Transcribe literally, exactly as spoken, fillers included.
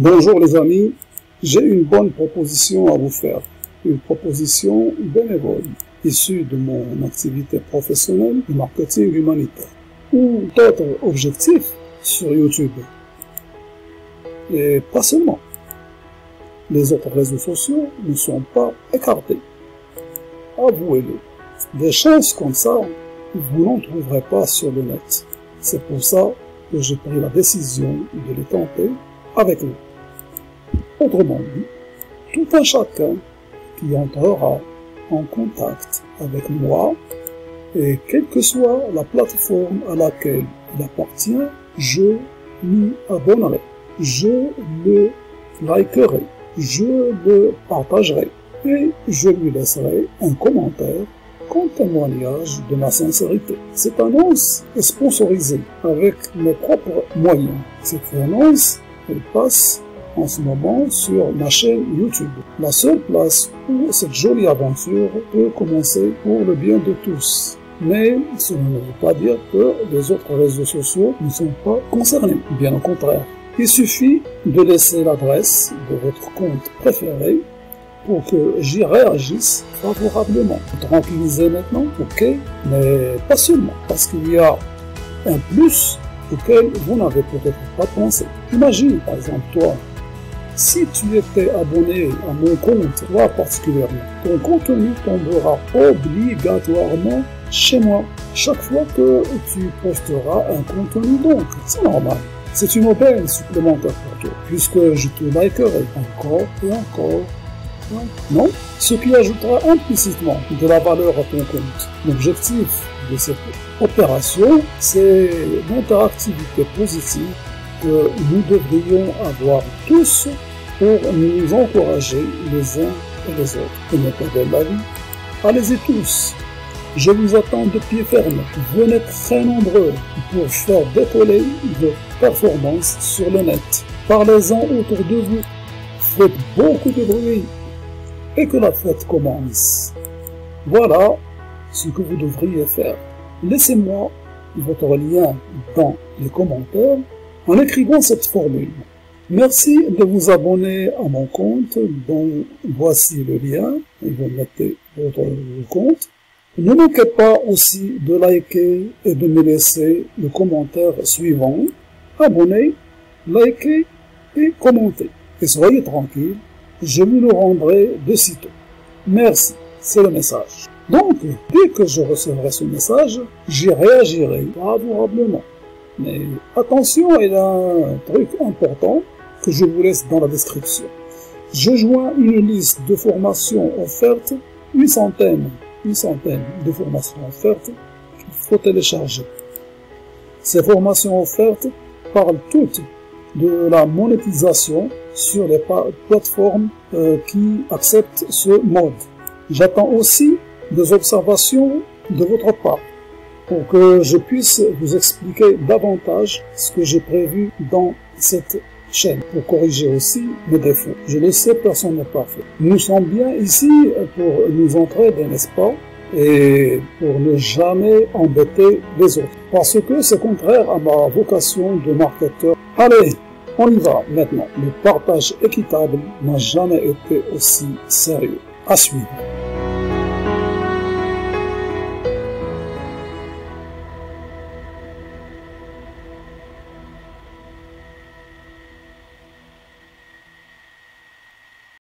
Bonjour les amis, j'ai une bonne proposition à vous faire, une proposition bénévole, issue de mon activité professionnelle de marketing humanitaire, ou d'autres objectifs sur YouTube. Et pas seulement. Les autres réseaux sociaux ne sont pas écartés. Avouez-le, des choses comme ça, vous n'en trouverez pas sur le net. C'est pour ça que j'ai pris la décision de les tenter avec nous. Autrement dit, tout un chacun qui entrera en contact avec moi, et quelle que soit la plateforme à laquelle il appartient, je m'y abonnerai, je le likerai, je le partagerai, et je lui laisserai un commentaire comme témoignage de ma sincérité. Cette annonce est sponsorisée avec mes propres moyens. Cette annonce, elle passe en ce moment sur ma chaîne YouTube, la seule place où cette jolie aventure peut commencer pour le bien de tous. Mais cela ne veut pas dire que les autres réseaux sociaux ne sont pas concernés, bien au contraire. Il suffit de laisser l'adresse de votre compte préféré pour que j'y réagisse favorablement. Vous tranquillisez maintenant, ok, mais pas seulement, parce qu'il y a un plus auquel vous n'avez peut-être pas pensé. Imagine, par exemple, toi, si tu étais abonné à mon compte, toi particulièrement, ton contenu tombera obligatoirement chez moi chaque fois que tu posteras un contenu, donc c'est normal. C'est une aubaine supplémentaire pour toi, puisque je te likerai encore et encore. Non, ce qui ajoutera implicitement de la valeur à ton compte. L'objectif de cette opération, c'est l'interactivité positive que nous devrions avoir tous pour nous encourager les uns et les autres. Et n'est pas de la vie. Allez-y tous, je vous attends de pied ferme. Venez très nombreux pour faire décoller vos performances sur le net. Parlez-en autour de vous, faites beaucoup de bruit et que la fête commence. Voilà ce que vous devriez faire. Laissez-moi votre lien dans les commentaires en écrivant cette formule. Merci de vous abonner à mon compte, dont voici le lien, et vous mettez votre compte. Ne manquez pas aussi de liker et de me laisser le commentaire suivant. Abonnez, likez et commentez. Et soyez tranquille, je vous le rendrai de sitôt. Merci, c'est le message. Donc, dès que je recevrai ce message, j'y réagirai favorablement. Mais attention, il y a un truc important que je vous laisse dans la description. Je joins une liste de formations offertes, une centaine, une centaine de formations offertes qu'il faut télécharger. Ces formations offertes parlent toutes de la monétisation sur les plateformes euh, qui acceptent ce mode. J'attends aussi des observations de votre part pour que je puisse vous expliquer davantage ce que j'ai prévu dans cette chaîne, pour corriger aussi mes défauts. Je le sais, personne n'est parfait. Nous sommes bien ici pour nous entraider, n'est-ce pas? Et pour ne jamais embêter les autres. Parce que c'est contraire à ma vocation de marketeur. Allez, on y va maintenant. Le partage équitable n'a jamais été aussi sérieux. À suivre.